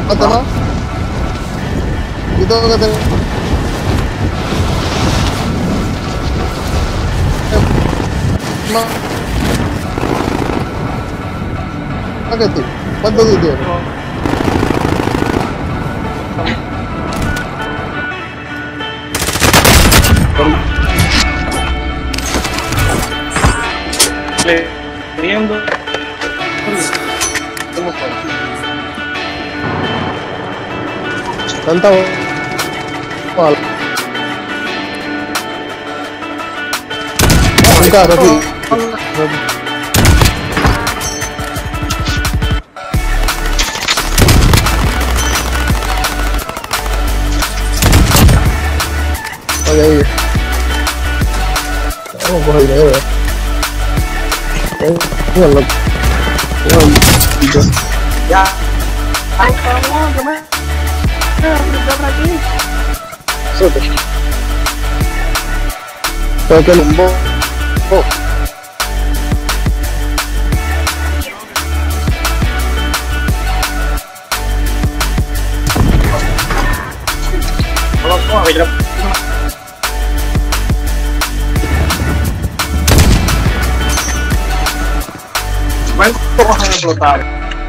¿Cuánto más? Yo tengo que tener... más. ¿A qué tú? ¿Cuánto tú tienes? Viendo. Tanta bala. Un carro aquí. Oye, vamos a coger dinero. Ya. Ay, cabrón, que me... aquí. Súper. Porque el bombo. Vamos a explotar.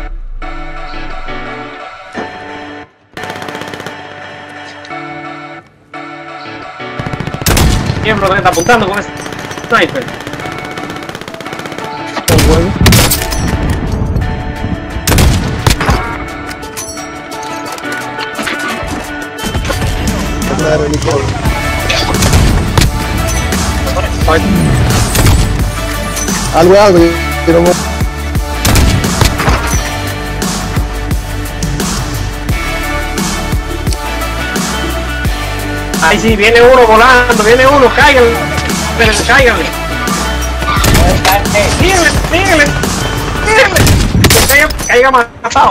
¿Quién bro, está apuntando con ese sniper? Bueno. Claro, Nicole. Algo, pero no. Ahí sí, viene uno volando, cáiganle, espérense, cáiganle. Díganle, que caiga matado.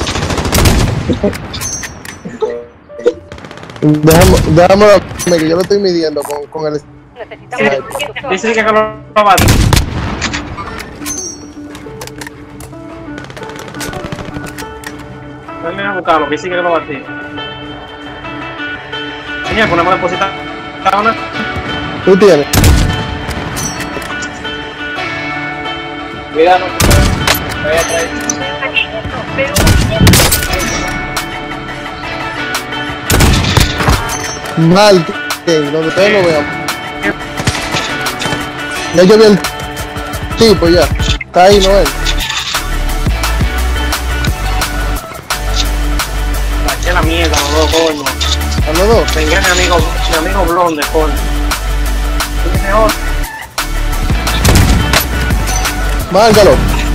Déjame que yo lo estoy midiendo con el... Dice que lo bate. Dale a buscarlo, que dice que lo bate. Señor, ponemos depositar una. ¿Tú tienes? Mira, no. Voy a traer. Mal, donde ustedes lo vean. Ya yo vi el tipo ya. Está ahí, ¿no es? Saqué la mierda, los dos, coño. ¿A los dos? Venga mi amigo blonde, coño. Es mejor. Márgalo.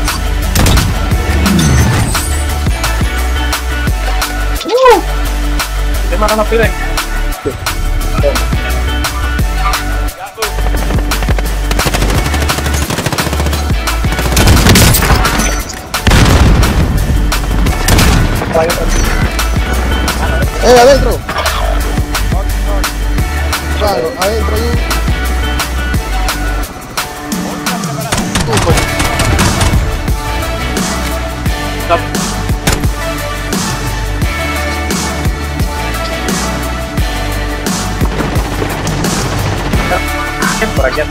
¿Te matan los pibes? Adentro. Claro, adentro hay un... Por aquí.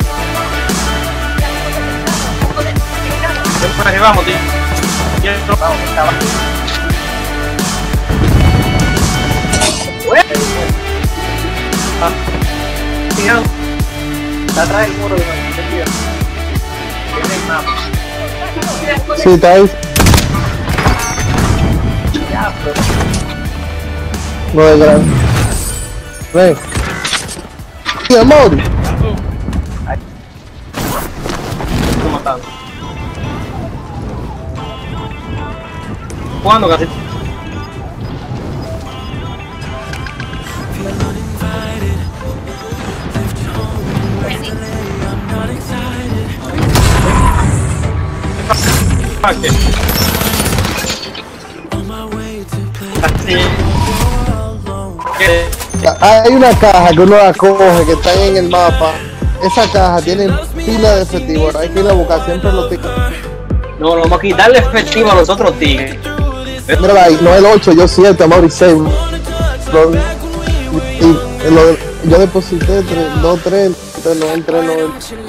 Por aquí vamos, tío. Vamos, está abajo. Está atrás del muro de la tiene el mapa. Sí, está ahí. Ya, pero... No es grande. Ven. Sí, amor. Estoy matando. ¿Cuándo casi? Hay una caja que uno la coge que está ahí en el mapa. Esa caja tiene pila de efectivo. Hay que ir a buscar, siempre lo pico. No, vamos a quitarle efectivo a los otros tigres. Mira ahí, no el 8, yo 7, Amaury 6. Yo deposité 2, 3, 3, 9.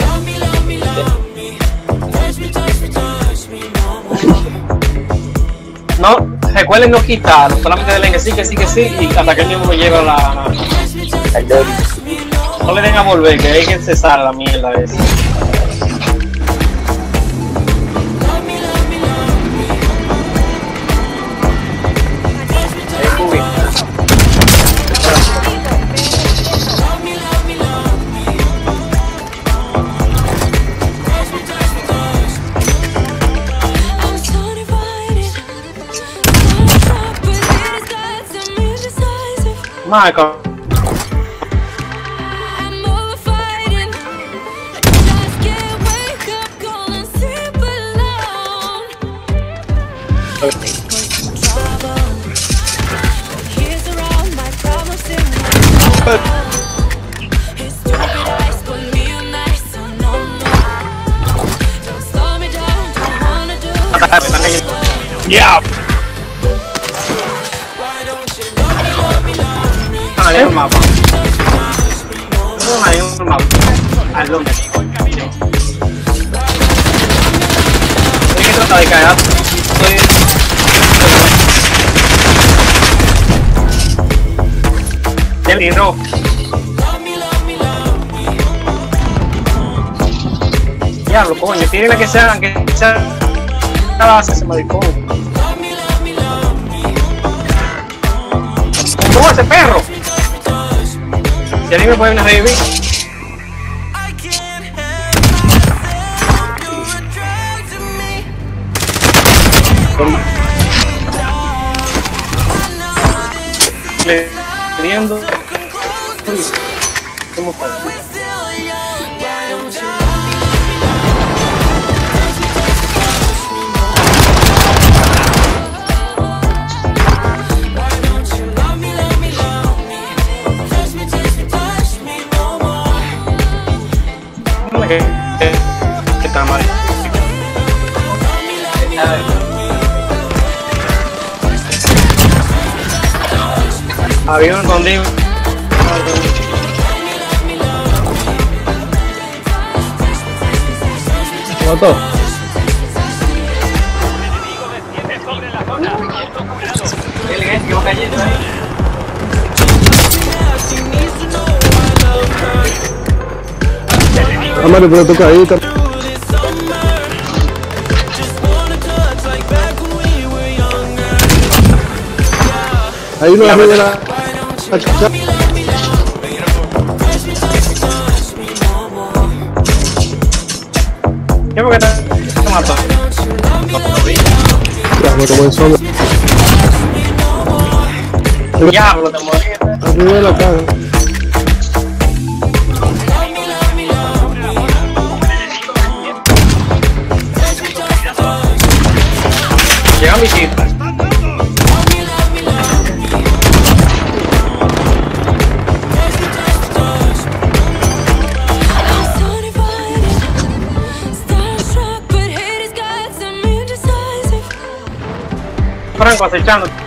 No, recuerden no quitarlo, solamente denle que sí, y hasta que el mismo llega no le den a volver, que hay que cesar la mierda esa. Michael. Yeah. Hay un mapa. Hay un mapa. Al hombre. Hay que tratar de caer. El hilo. Diablo, coño, tienen que sean la base ese maricón. ¿Cómo ese perro? Si alguien me puede venir a revivir. Viendo. ¿Cómo fue? Que está mal. Avión escondido. ¿Mató? Amaro, pero toca ahí. Ahí no arriba de la... ¿Qué porque te mató? Ya, me comenzó. Diablo, te morí. Arriba de la caja. Llega mi cita. Franco acechando.